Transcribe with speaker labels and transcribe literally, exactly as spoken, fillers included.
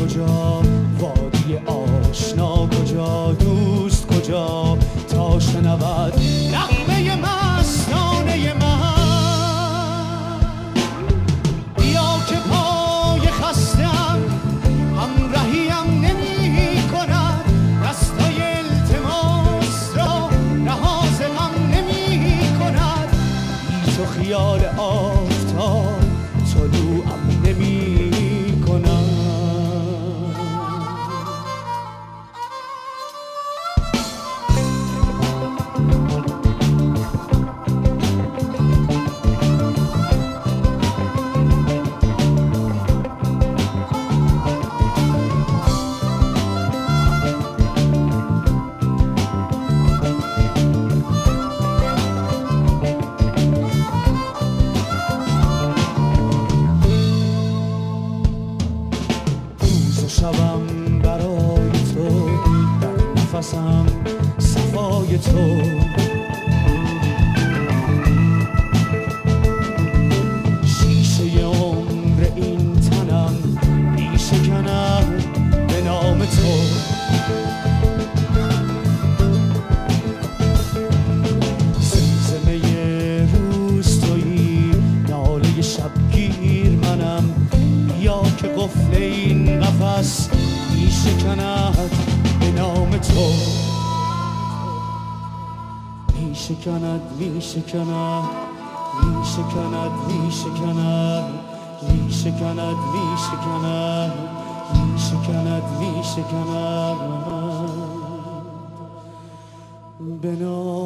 Speaker 1: کجا، وادی آشنا کجا، دوست کجا تا شنود نغمه مستانه من. بیا که پای خستم همراهیم نمی کند، دستای التماس را رها ز غم نمی کند. بی تو خیال آفتاب طلوعم نمی کند. شبم برای تو، در نفسم صفای تو. شیشه عمر این تنم میشکند به نام تو. زمزمه روز تویی، ناله شبگیر منم. بیا که قفل این قفس می شکند به نام تو. می شکند می شکند می شکند می شکند می شکند می شکند می شکند می شکند به نام